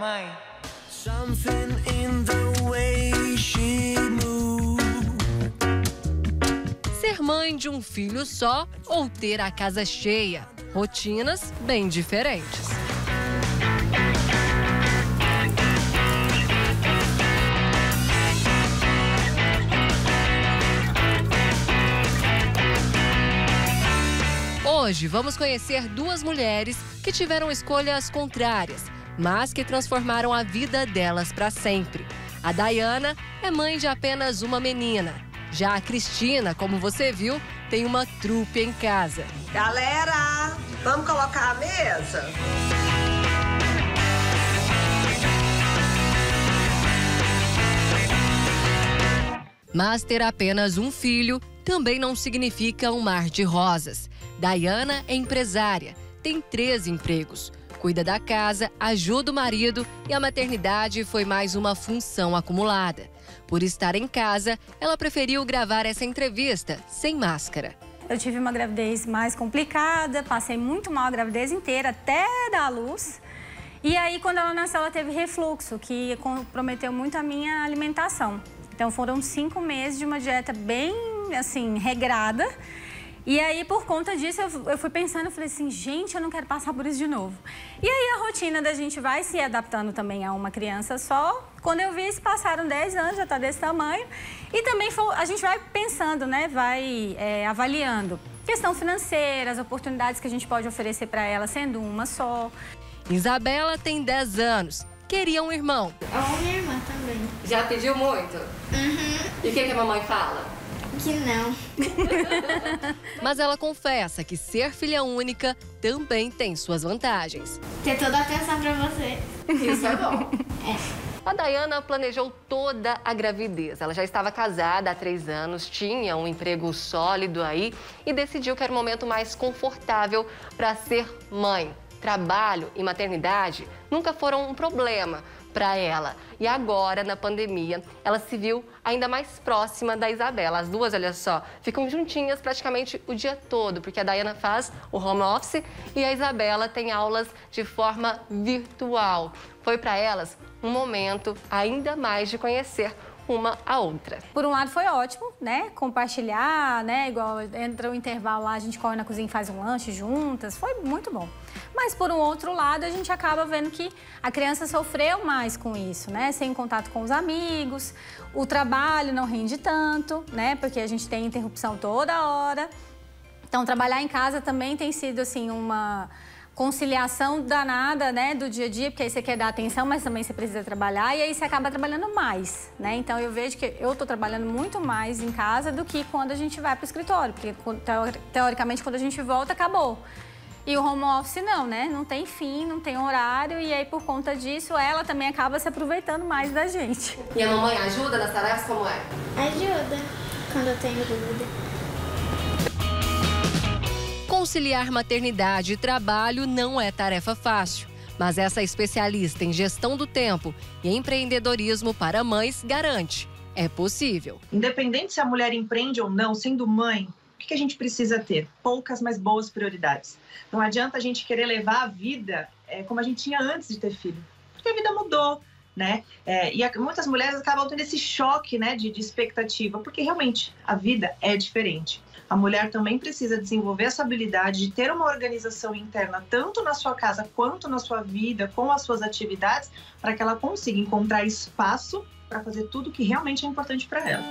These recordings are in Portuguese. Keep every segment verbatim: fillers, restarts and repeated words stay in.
mãe. Ser mãe de um filho só ou ter a casa cheia? Rotinas bem diferentes. Hoje vamos conhecer duas mulheres que tiveram escolhas contrárias, mas que transformaram a vida delas para sempre. A Dayana é mãe de apenas uma menina. Já a Cristina, como você viu, tem uma trupe em casa. Galera, vamos colocar a mesa? Mas ter apenas um filho também não significa um mar de rosas. Dayana é empresária, tem três empregos. Cuida da casa, ajuda o marido e a maternidade foi mais uma função acumulada. Por estar em casa, ela preferiu gravar essa entrevista sem máscara. Eu tive uma gravidez mais complicada, passei muito mal a gravidez inteira, até dar à luz. E aí, quando ela nasceu, ela teve refluxo, que comprometeu muito a minha alimentação. Então, foram cinco meses de uma dieta bem, assim, regrada. E aí, por conta disso, eu, eu fui pensando, eu falei assim, gente, eu não quero passar por isso de novo. E aí, a rotina da gente vai se adaptando também a uma criança só. Quando eu vi, se passaram dez anos, já tá desse tamanho. E também foi, a gente vai pensando, né, vai é, avaliando. Questão financeira, as oportunidades que a gente pode oferecer para ela, sendo uma só. Isabela tem dez anos. Queria um irmão. Ou minha irmã também. Já pediu muito? Uhum. E o que, que a mamãe fala? Que não. Mas ela confessa que ser filha única também tem suas vantagens. Ter toda a atenção pra você. Isso é bom. É. A Dayana planejou toda a gravidez. Ela já estava casada há três anos, tinha um emprego sólido aí e decidiu que era o momento mais confortável para ser mãe. Trabalho e maternidade nunca foram um problema para ela. E agora, na pandemia, ela se viu ainda mais próxima da Isabela. As duas, olha só, ficam juntinhas praticamente o dia todo, porque a Dayana faz o home office e a Isabela tem aulas de forma virtual. Foi para elas um momento ainda mais de conhecer uma a outra. Por um lado foi ótimo, né? Compartilhar, né? Igual entra o intervalo lá, a gente corre na cozinha e faz um lanche juntas. Foi muito bom. Mas por um outro lado, a gente acaba vendo que a criança sofreu mais com isso, né? Sem contato com os amigos, o trabalho não rende tanto, né? Porque a gente tem interrupção toda hora. Então, trabalhar em casa também tem sido, assim, uma conciliação danada, né, do dia a dia, porque aí você quer dar atenção, mas também você precisa trabalhar e aí você acaba trabalhando mais, né? Então eu vejo que eu tô trabalhando muito mais em casa do que quando a gente vai pro escritório, porque teoricamente quando a gente volta, acabou. E o home office não, né? Não tem fim, não tem horário e aí por conta disso ela também acaba se aproveitando mais da gente. E a mamãe ajuda nas tarefas, como é? Ajuda quando eu tenho dúvida. Conciliar maternidade e trabalho não é tarefa fácil, mas essa especialista em gestão do tempo e empreendedorismo para mães garante, é possível. Independente se a mulher empreende ou não, sendo mãe, o que a gente precisa ter? Poucas, mas boas prioridades. Não adianta a gente querer levar a vida é, como a gente tinha antes de ter filho, porque a vida mudou, né? É, e a, muitas mulheres acabam tendo esse choque, né, de, de expectativa, porque realmente a vida é diferente. A mulher também precisa desenvolver essa habilidade de ter uma organização interna, tanto na sua casa quanto na sua vida, com as suas atividades, para que ela consiga encontrar espaço para fazer tudo que realmente é importante para ela.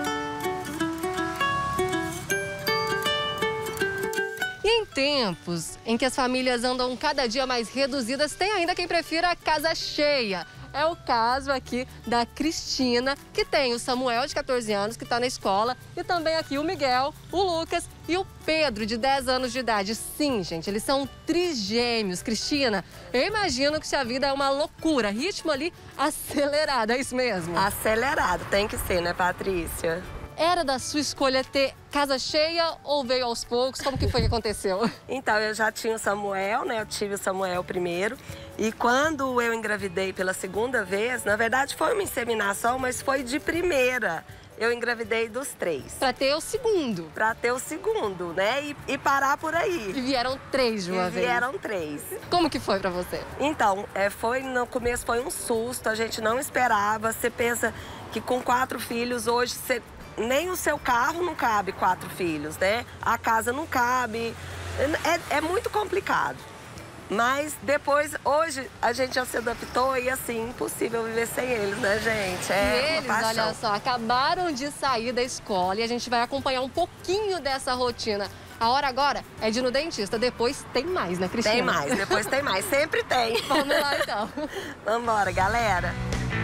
E em tempos em que as famílias andam cada dia mais reduzidas, tem ainda quem prefira a casa cheia. É o caso aqui da Cristina, que tem o Samuel, de quatorze anos, que está na escola, e também aqui o Miguel, o Lucas e o Pedro, de dez anos de idade. Sim, gente, eles são trigêmeos. Cristina, eu imagino que sua vida é uma loucura, ritmo ali acelerado, é isso mesmo? Acelerado, tem que ser, né, Patrícia? Era da sua escolha ter casa cheia ou veio aos poucos? Como que foi que aconteceu? Então, eu já tinha o Samuel, né? Eu tive o Samuel primeiro. E quando eu engravidei pela segunda vez, na verdade foi uma inseminação, mas foi de primeira. eu engravidei dos três. Pra ter o segundo. Pra ter o segundo, né? E, e parar por aí. E vieram três de uma e vez. vieram três. Como que foi pra você? Então, é, foi, no começo foi um susto, a gente não esperava. Você pensa que com quatro filhos, hoje, você, nem o seu carro não cabe quatro filhos, né? A casa não cabe. É, é muito complicado. Mas depois, hoje, a gente já se adaptou e, assim, impossível viver sem eles, né, gente? É e eles, uma paixão. olha só, acabaram de sair da escola e a gente vai acompanhar um pouquinho dessa rotina. A hora agora é de ir no dentista, depois tem mais, né, Cristina? Tem mais, depois tem mais, sempre tem. Vamos lá, então. Vamos embora, galera.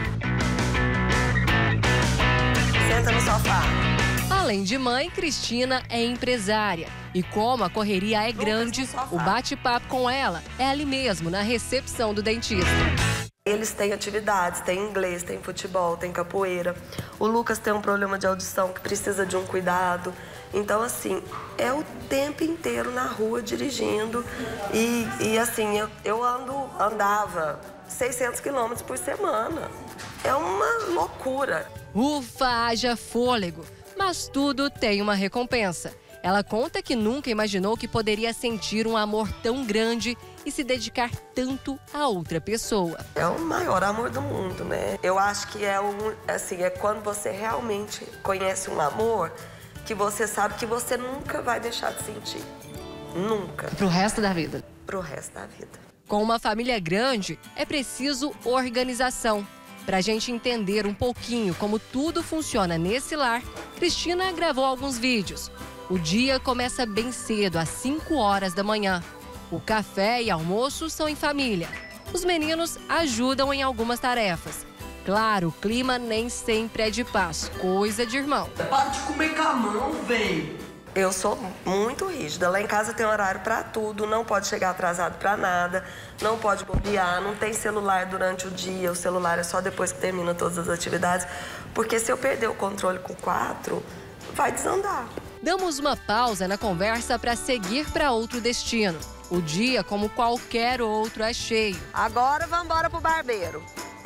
Senta no sofá. Além de mãe, Cristina é empresária. E como a correria é grande, o bate-papo com ela é ali mesmo, na recepção do dentista. Eles têm atividades, tem inglês, tem futebol, tem capoeira. O Lucas tem um problema de audição que precisa de um cuidado. Então, assim, é o tempo inteiro na rua dirigindo. E, e assim, eu, eu ando, andava seiscentos quilômetros por semana. É uma loucura. Ufa, haja fôlego. Mas tudo tem uma recompensa. Ela conta que nunca imaginou que poderia sentir um amor tão grande e se dedicar tanto a outra pessoa. É o maior amor do mundo, né? Eu acho que é, um, assim, é quando você realmente conhece um amor que você sabe que você nunca vai deixar de sentir. Nunca. Pro resto da vida. Pro resto da vida. Com uma família grande, é preciso organização. Para a gente entender um pouquinho como tudo funciona nesse lar, Cristina gravou alguns vídeos. O dia começa bem cedo, às cinco horas da manhã. O café e almoço são em família. Os meninos ajudam em algumas tarefas. Claro, o clima nem sempre é de paz, coisa de irmão. Para de comer com a mão, velho. Eu sou muito rígida. Lá em casa tem horário para tudo, não pode chegar atrasado para nada, não pode bobear, não tem celular durante o dia, o celular é só depois que termina todas as atividades, porque se eu perder o controle com quatro, vai desandar. Damos uma pausa na conversa para seguir para outro destino. O dia, como qualquer outro, é cheio. Agora vamos embora pro barbeiro.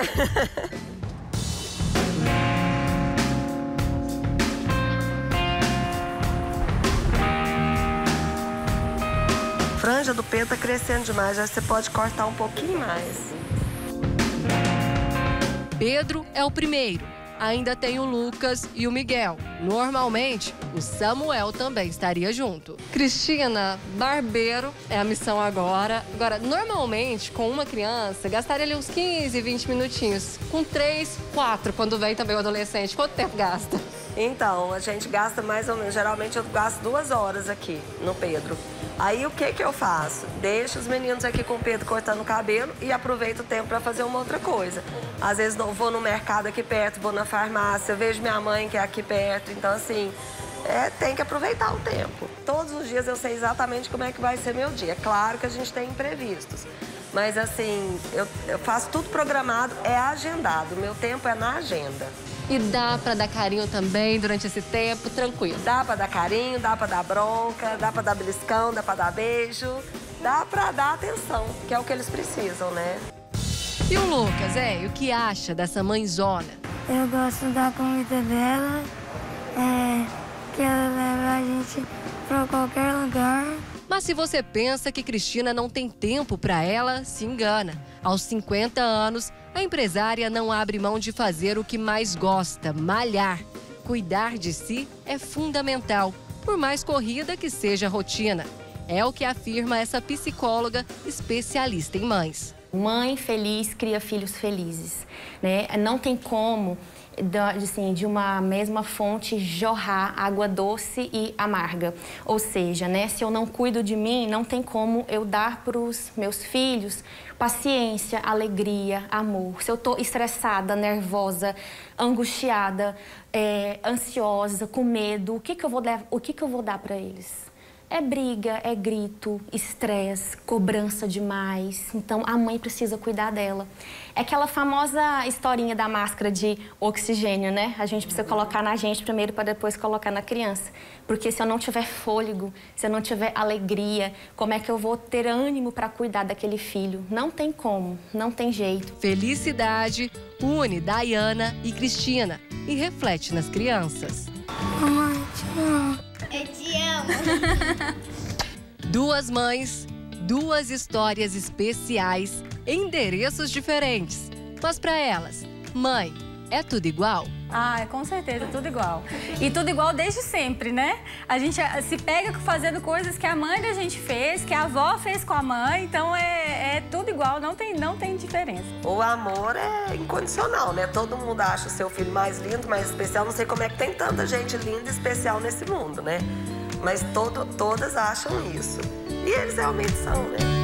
Franja do pelo tá crescendo demais, já você pode cortar um pouquinho mais. Pedro é o primeiro. Ainda tem o Lucas e o Miguel. Normalmente, o Samuel também estaria junto. Cristina, barbeiro é a missão agora. Agora, normalmente, com uma criança, gastaria ali uns quinze, vinte minutinhos. Com três, quatro, quando vem também o adolescente. Quanto tempo gasta? Então, a gente gasta mais ou menos, geralmente eu gasto duas horas aqui no Pedro. Aí o que que eu faço? Deixo os meninos aqui com o Pedro cortando o cabelo e aproveito o tempo para fazer uma outra coisa. Às vezes não vou no mercado aqui perto, vou na farmácia, vejo minha mãe que é aqui perto. Então, assim, é, tem que aproveitar o tempo. Todos os dias eu sei exatamente como é que vai ser meu dia. Claro que a gente tem imprevistos. Mas, assim, eu, eu faço tudo programado, é agendado. O meu tempo é na agenda. E dá pra dar carinho também durante esse tempo, tranquilo? Dá pra dar carinho, dá pra dar bronca, dá pra dar beliscão, dá pra dar beijo. Dá pra dar atenção, que é o que eles precisam, né? E o Lucas, é? O que acha dessa mãezona? Eu gosto da comida dela, é, que ela leva a gente pra qualquer lugar. Mas se você pensa que Cristina não tem tempo para ela, se engana. Aos cinquenta anos, a empresária não abre mão de fazer o que mais gosta, malhar. Cuidar de si é fundamental, por mais corrida que seja a rotina. É o que afirma essa psicóloga especialista em mães. Mãe feliz cria filhos felizes, né? Não tem como assim, de uma mesma fonte jorrar água doce e amarga. Ou seja, né, se eu não cuido de mim, não tem como eu dar para os meus filhos paciência, alegria, amor. Se eu estou estressada, nervosa, angustiada, é, ansiosa, com medo, o que que eu vou dar, o que que eu vou dar para eles? É briga, é grito, estresse, cobrança demais. Então, a mãe precisa cuidar dela. É aquela famosa historinha da máscara de oxigênio, né? A gente precisa colocar na gente primeiro para depois colocar na criança. Porque se eu não tiver fôlego, se eu não tiver alegria, como é que eu vou ter ânimo para cuidar daquele filho? Não tem como, não tem jeito. Felicidade une Dayana e Cristina. E e reflete nas crianças. Mamãe, te amo. Eu te amo. Duas mães, duas histórias especiais, endereços diferentes. Mas para elas, mãe, é tudo igual? Ah, com certeza, tudo igual. E tudo igual desde sempre, né? A gente se pega fazendo coisas que a mãe da gente fez, que a avó fez com a mãe, então é, é tudo igual, não tem, não tem diferença. O amor é incondicional, né? Todo mundo acha o seu filho mais lindo, mais especial. Não sei como é que tem tanta gente linda e especial nesse mundo, né? Mas todo, todas acham isso. E eles realmente são, né?